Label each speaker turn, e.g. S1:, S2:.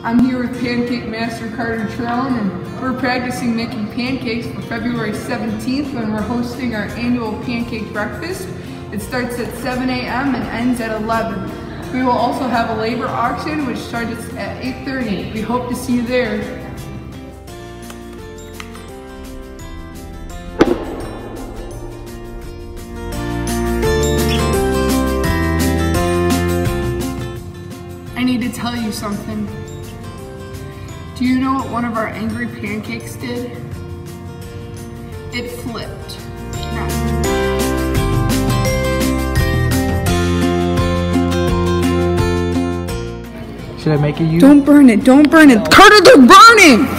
S1: I'm here with Pancake Master Carter Trone, and we're practicing making pancakes for February 17th when we're hosting our annual pancake breakfast. It starts at 7 a.m. and ends at 11. We will also have a labor auction which starts at 8:30. We hope to see you there. I need to tell you something. Do you know what one of our angry pancakes did? It flipped.
S2: Should I make it you?
S1: Don't burn it, don't burn it. Carter, they're burning!